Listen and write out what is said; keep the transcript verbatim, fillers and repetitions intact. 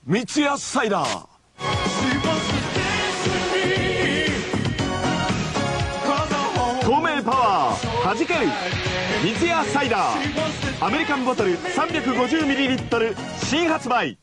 三ツ矢サイダー。透明パワーはじける三ツ矢サイダー。アメリカンボトル さんびゃくごじゅうミリリットル 新発売。